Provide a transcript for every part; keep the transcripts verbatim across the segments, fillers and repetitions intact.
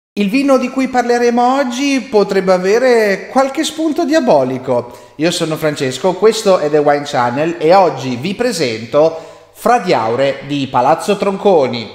Il vino di cui parleremo oggi potrebbe avere qualche spunto diabolico. Io sono Francesco, questo è The Wine Channel e oggi vi presento Fra Diaure di Palazzo Tronconi.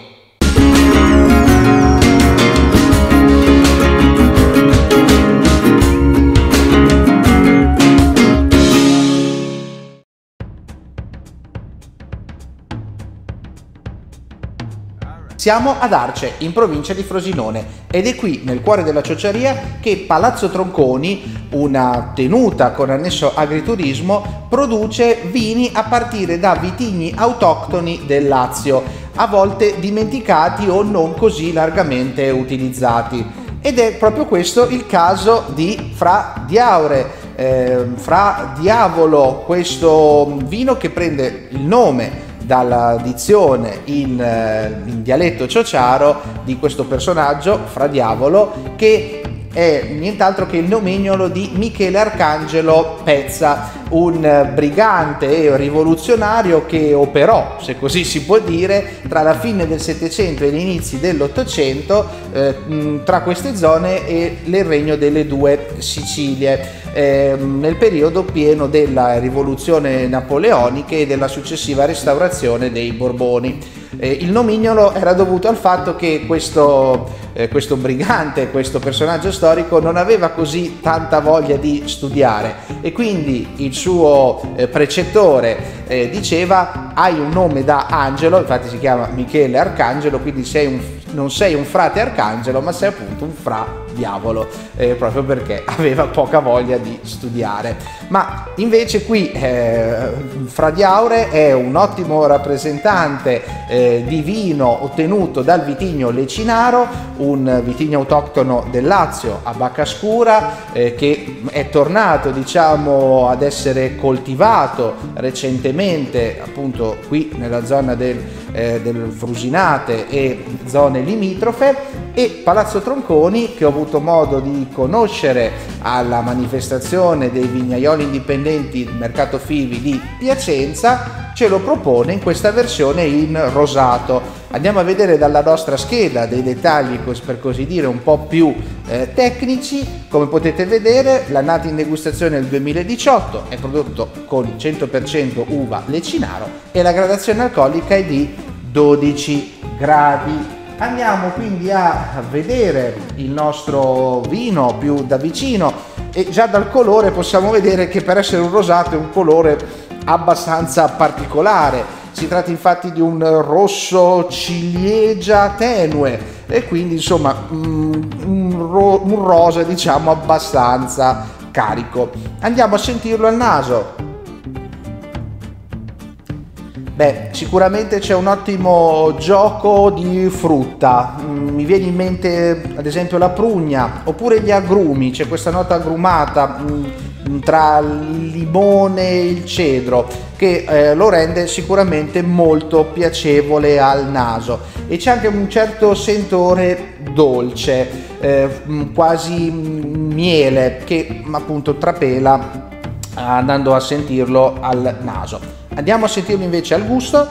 Siamo ad Arce, in provincia di Frosinone, ed è qui, nel cuore della ciociaria, che Palazzo Tronconi, una tenuta con annesso agriturismo, produce vini a partire da vitigni autoctoni del Lazio, a volte dimenticati o non così largamente utilizzati. Ed è proprio questo il caso di Fra Diaure, eh, Fra Diavolo, questo vino che prende il nome dalla dizione in, in dialetto ciociaro di questo personaggio, Fra Diavolo, che è nient'altro che il nomignolo di Michele Arcangelo Pezza, un brigante e rivoluzionario che operò, se così si può dire, tra la fine del Settecento e gli inizi dell'Ottocento eh, tra queste zone e il regno delle due Sicilie, eh, nel periodo pieno della rivoluzione napoleonica e della successiva restaurazione dei Borboni. Eh, il nomignolo era dovuto al fatto che questo, eh, questo brigante, questo personaggio storico non aveva così tanta voglia di studiare e quindi il suo eh, precettore eh, diceva: hai un nome da angelo, infatti si chiama Michele Arcangelo, quindi sei un, non sei un frate arcangelo ma sei appunto un fra diavolo, eh, proprio perché aveva poca voglia di studiare. Ma invece qui eh, Fra Diaure è un ottimo rappresentante eh, di vino ottenuto dal vitigno Lecinaro, un vitigno autoctono del Lazio a bacca scura, eh, che è tornato, diciamo, ad essere coltivato recentemente appunto qui nella zona del, eh, del Frusinate e zone limitrofe. E Palazzo Tronconi, che ho avuto modo di conoscere alla manifestazione dei vignaioli indipendenti del Mercato Fivi di Piacenza, ce lo propone in questa versione in rosato. Andiamo a vedere dalla nostra scheda dei dettagli, per così dire, un po' più eh, tecnici. Come potete vedere, l'annata in degustazione del duemiladiciotto, è prodotto con cento per cento uva Lecinaro e la gradazione alcolica è di dodici gradi. Andiamo quindi a vedere il nostro vino più da vicino e già dal colore possiamo vedere che per essere un rosato è un colore abbastanza particolare. Si tratta infatti di un rosso ciliegia tenue e quindi insomma un, ro un rosa, diciamo, abbastanza carico. Andiamo a sentirlo al naso. Beh, sicuramente c'è un ottimo gioco di frutta, mi viene in mente ad esempio la prugna oppure gli agrumi, c'è questa nota agrumata tra il limone e il cedro che eh, lo rende sicuramente molto piacevole al naso, e c'è anche un certo sentore dolce, eh, quasi miele, che appunto trapela andando a sentirlo al naso. Andiamo a sentirlo invece al gusto.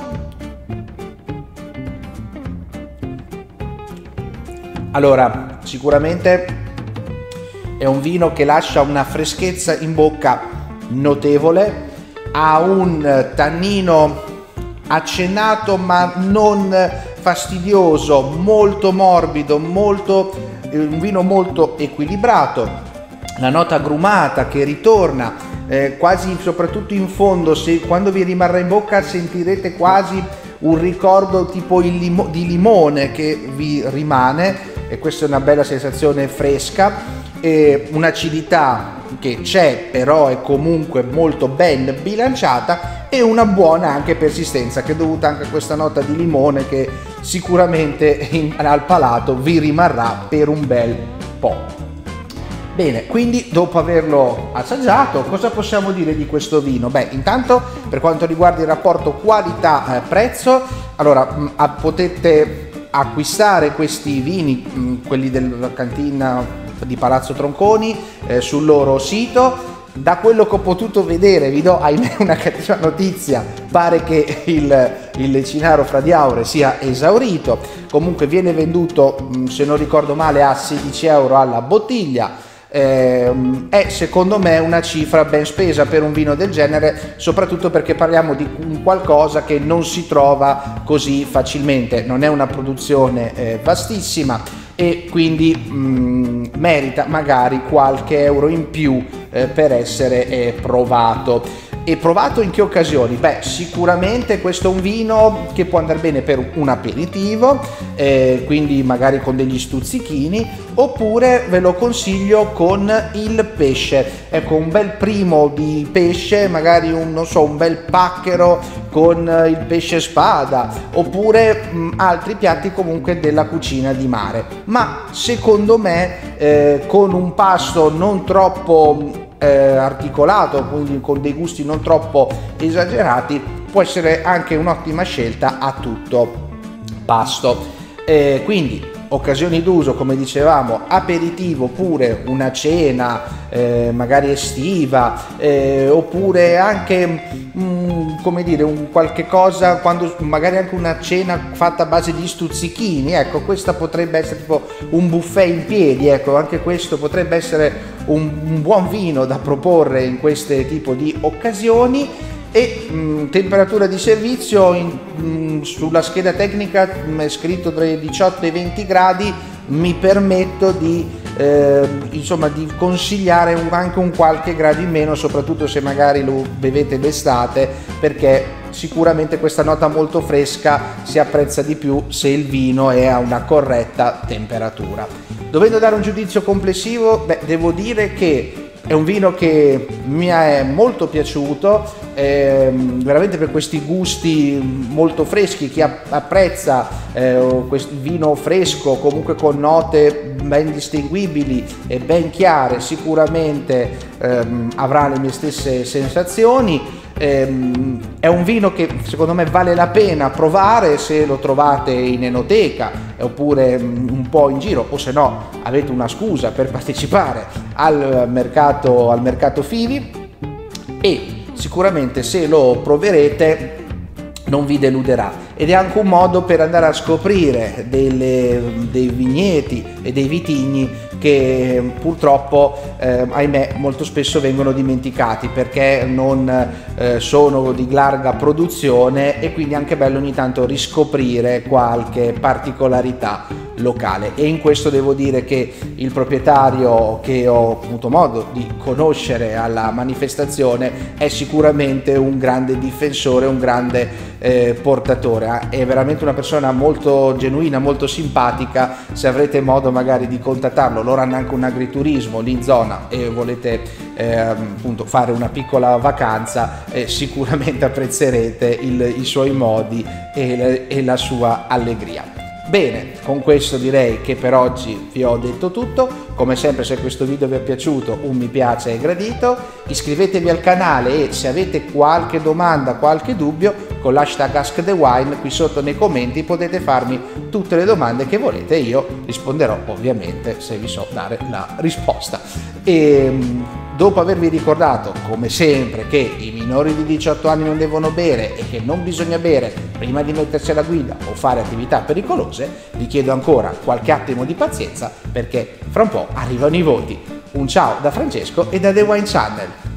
Allora, sicuramente è un vino che lascia una freschezza in bocca notevole, ha un tannino accennato ma non fastidioso, molto morbido, molto, un vino molto equilibrato, la nota agrumata che ritorna Eh, quasi soprattutto in fondo, se quando vi rimarrà in bocca sentirete quasi un ricordo tipo il limo, di limone che vi rimane, e questa è una bella sensazione fresca, e un'acidità che c'è però è comunque molto ben bilanciata, e una buona anche persistenza che è dovuta anche a questa nota di limone che sicuramente in, al palato vi rimarrà per un bel po'. Bene, quindi dopo averlo assaggiato, cosa possiamo dire di questo vino? Beh, intanto per quanto riguarda il rapporto qualità-prezzo, allora mh, potete acquistare questi vini, mh, quelli della cantina di Palazzo Tronconi, eh, sul loro sito. Da quello che ho potuto vedere, vi do ahimè una cattiva notizia, pare che il il Lecinaro Fra di Aure sia esaurito. Comunque viene venduto, se non ricordo male, a sedici euro alla bottiglia. Eh, è secondo me una cifra ben spesa per un vino del genere, soprattutto perché parliamo di un qualcosa che non si trova così facilmente, non è una produzione eh, vastissima e quindi mh, merita magari qualche euro in più eh, per essere eh, provato. E provato in che occasioni? Beh, sicuramente questo è un vino che può andare bene per un aperitivo, eh, quindi magari con degli stuzzichini, oppure ve lo consiglio con il pesce. Ecco, un bel primo di pesce, magari un, non so, un bel pacchero con il pesce spada, oppure mh, altri piatti comunque della cucina di mare. Ma secondo me eh, con un pasto non troppo Eh, articolato, quindi con dei gusti non troppo esagerati, può essere anche un'ottima scelta a tutto pasto. Eh, quindi occasioni d'uso, come dicevamo, aperitivo, oppure una cena eh, magari estiva, eh, oppure anche mh, come dire, un qualche cosa, quando magari anche una cena fatta a base di stuzzichini. Ecco, questa potrebbe essere tipo un buffet in piedi, ecco, anche questo potrebbe essere un, un buon vino da proporre in queste tipo di occasioni. E mh, temperatura di servizio in, mh, sulla scheda tecnica mh, è scritto tra i diciotto e i venti gradi. Mi permetto di eh, insomma di consigliare un, anche un qualche grado in meno, soprattutto se magari lo bevete d'estate, perché sicuramente questa nota molto fresca si apprezza di più se il vino è a una corretta temperatura. Dovendo dare un giudizio complessivo, beh, devo dire che è un vino che mi è molto piaciuto, eh, veramente per questi gusti molto freschi. Chi apprezza eh, questo vino fresco, comunque con note ben distinguibili e ben chiare, sicuramente ehm, avrà le mie stesse sensazioni. Ehm, è un vino che secondo me vale la pena provare se lo trovate in enoteca oppure un po' in giro, o se no avete una scusa per partecipare al mercato, al mercato Fivi, e sicuramente se lo proverete non vi deluderà, ed è anche un modo per andare a scoprire delle, dei vigneti e dei vitigni che purtroppo eh, ahimè molto spesso vengono dimenticati perché non eh, sono di larga produzione, e quindi è anche bello ogni tanto riscoprire qualche particolarità locale. E in questo devo dire che il proprietario che ho avuto modo di conoscere alla manifestazione è sicuramente un grande difensore, un grande eh, portatore, è veramente una persona molto genuina, molto simpatica. Se avrete modo magari di contattarlo, loro hanno anche un agriturismo lì in zona e volete eh, appunto fare una piccola vacanza, eh, sicuramente apprezzerete il, i suoi modi e, e la sua allegria. Bene, con questo direi che per oggi vi ho detto tutto. Come sempre, se questo video vi è piaciuto, un mi piace è gradito, iscrivetevi al canale e se avete qualche domanda, qualche dubbio, con l'hashtag Ask the Wine qui sotto nei commenti potete farmi tutte le domande che volete, io risponderò ovviamente se vi so dare la risposta. E dopo avervi ricordato come sempre che i minori di diciotto anni non devono bere e che non bisogna bere prima di mettersi alla guida o fare attività pericolose, vi chiedo ancora qualche attimo di pazienza perché fra un po' arrivano i voti. Un ciao da Francesco e da The Wine Channel.